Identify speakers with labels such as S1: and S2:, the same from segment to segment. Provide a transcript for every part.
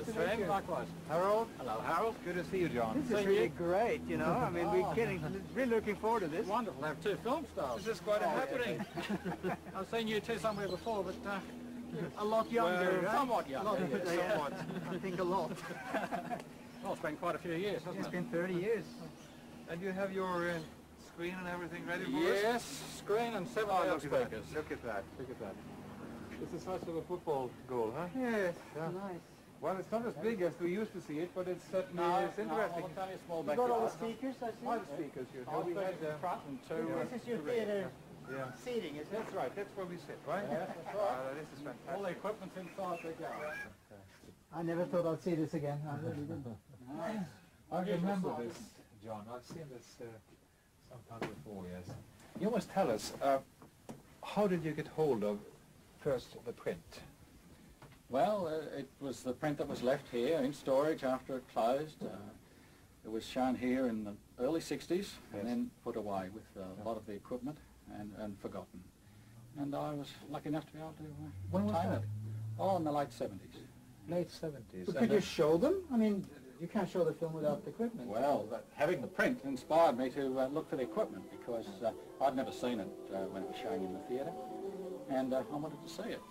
S1: Sven, likewise.
S2: Harold?
S1: Hello, Harold.
S2: Good to see you, John.
S3: This is really great, you know. I mean, we're really looking forward to this.
S1: Wonderful to have two film stars.
S2: This is quite a happening.
S1: I've seen you two somewhere before, but
S3: A lot younger,
S1: well,
S3: right?
S1: somewhat younger.
S2: Somewhat.
S3: I think a lot.
S1: Well, it's been quite a few years, hasn't
S3: It's
S1: it?
S3: been 30 years.
S2: And you have your screen and everything ready for us?
S1: Yes, screen and 7 loudspeakers.
S2: Look at that. Look at that. It's the size of a football goal, huh?
S3: Yes,
S2: Yeah.
S3: nice.
S2: Well, it's not as big as we used to see it, but it's certainly it's interesting.
S1: It's only a small
S3: You
S1: back.
S3: got all the speakers, I see?
S2: All the speakers you
S1: All
S2: we had,
S1: in front and two.
S3: This is your theatre
S2: yeah.
S3: seating, isn't it?
S2: That's right. That's where we sit, right?
S1: Yes, that's right.
S2: This is fantastic.
S1: All the equipment's inside the gallery.
S3: I never thought I'd see this again. I really didn't.
S1: Nice.
S2: I remember this, John. I've seen this sometime before, yes. You must tell us, how did you get hold of, first, the print?
S1: Well, it was the print that was left here in storage after it closed. It was shown here in the early 60s
S2: Yes.
S1: and then put away with a lot of the equipment and forgotten. And I was lucky enough to be able to
S2: When was
S1: obtain
S2: that?
S1: it. Oh, in the late 70s.
S2: Late 70s.
S3: But could you show them? I mean, you can't show the film without the equipment.
S1: Well, having the print inspired me to look for the equipment because I'd never seen it when it was showing in the theatre, and I wanted to see it.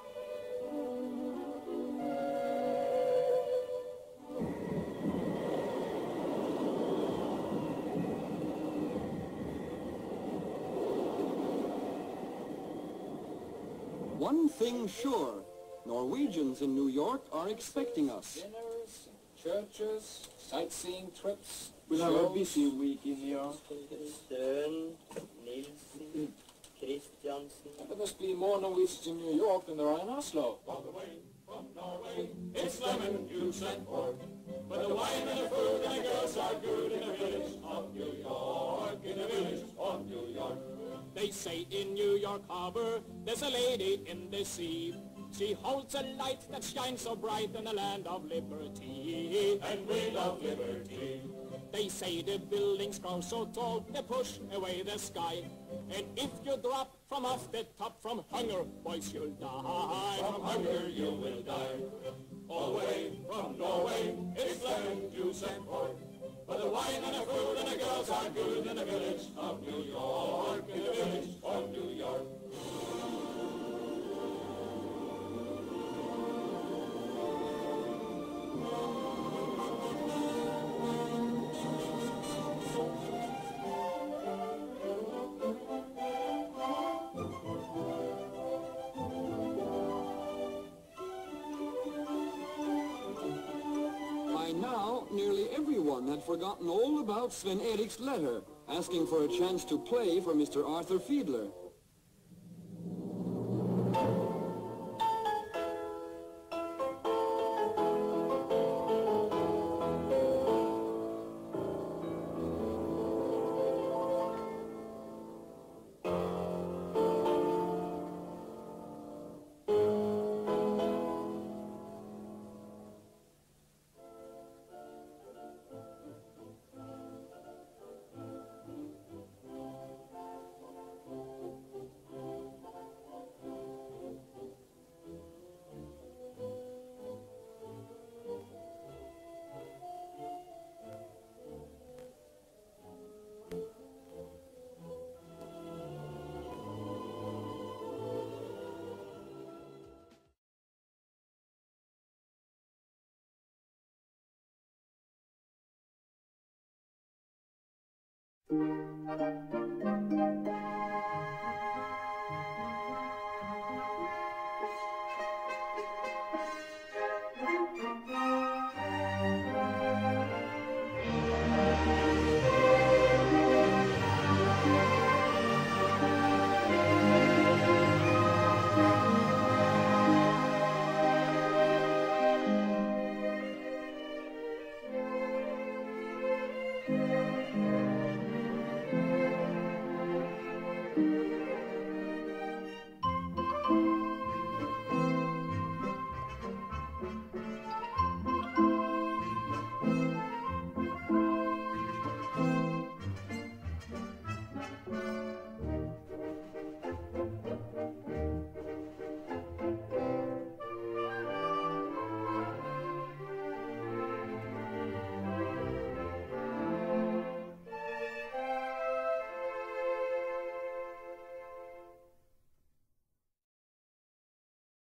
S4: One thing sure, Norwegians in New York are expecting us.
S5: Dinners, churches, sightseeing trips.
S4: We'll have a busy week in New York.
S6: Støen, Nilsen, Christiansen.
S5: And there must be more Norwegians in New York than there are in Oslo. On the way from Norway, it's lemon juice and pork. But the wine and the food and the girls are good in the village of New York, in the village of New York. They say in New York Harbor, there's a lady in the sea. She holds a light that shines so bright in the land of liberty. And we love liberty. They say the buildings grow so tall, they push away the sky. And if you drop from off the top from hunger, boys, you'll die. From hunger you will die. All the way from Norway, it's lemon juice and pork. But the wine and the food and the girls are good in the village of New York, in the village of New York.
S4: By now, nearly everyone had forgotten all about Sven Erik's letter, asking for a chance to play for Mr. Arthur Fiedler.